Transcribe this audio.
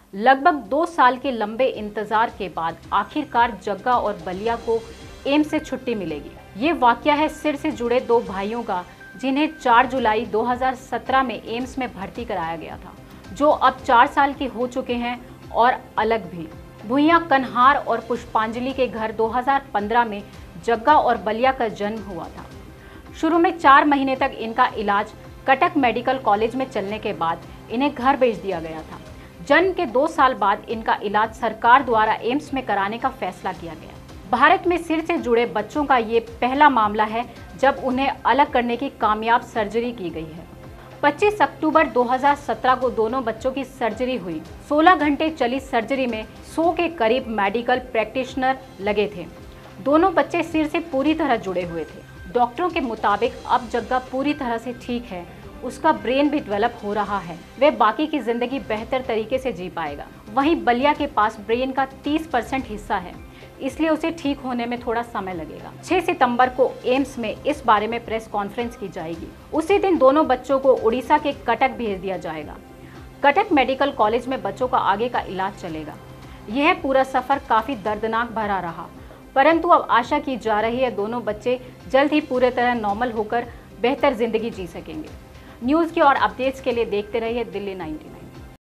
लगभग 2 साल के लंबे इंतजार के बाद आखिरकार जग्गा और बलिया को एम्स से छुट्टी मिलेगी। ये वाकया है सिर से जुड़े दो भाइयों का, जिन्हें 4 जुलाई 2017 में एम्स में भर्ती कराया गया था, जो अब 4 साल के हो चुके हैं और अलग भी। भुइयां कन्हार और पुष्पांजलि के घर 2015 में जग्गा और बलिया का जन्म हुआ था। शुरू में 4 महीने तक इनका इलाज कटक मेडिकल कॉलेज में चलने के बाद इन्हें घर भेज दिया गया था। जन्म के 2 साल बाद इनका इलाज सरकार द्वारा एम्स में कराने का फैसला किया गया। भारत में सिर से जुड़े बच्चों का ये पहला मामला है जब उन्हें अलग करने की कामयाब सर्जरी की गई है। 25 अक्टूबर 2017 को दोनों बच्चों की सर्जरी हुई। 16 घंटे चली सर्जरी में 100 के करीब मेडिकल प्रैक्टिशनर लगे थे। दोनों बच्चे सिर से पूरी तरह जुड़े हुए थे। डॉक्टरों के मुताबिक अब जग्गा पूरी तरह से ठीक है, उसका ब्रेन भी डेवलप हो रहा है, वह बाकी की जिंदगी बेहतर तरीके से जी पाएगा। वहीं बलिया के पास ब्रेन का 30% हिस्सा है, इसलिए उसे ठीक होने में थोड़ा समय लगेगा। 6 सितंबर को एम्स में इस बारे में प्रेस कॉन्फ्रेंस की जाएगी। उसी दिन दोनों बच्चों को उड़ीसा के कटक भेज दिया जाएगा। कटक मेडिकल कॉलेज में बच्चों का आगे का इलाज चलेगा। यह पूरा सफर काफी दर्दनाक भरा रहा, परंतु अब आशा की जा रही है दोनों बच्चे जल्द ही पूरी तरह नॉर्मल होकर बेहतर जिंदगी जी सकेंगे। न्यूज़ की और अपडेट्स के लिए देखते रहिए दिल्ली 99।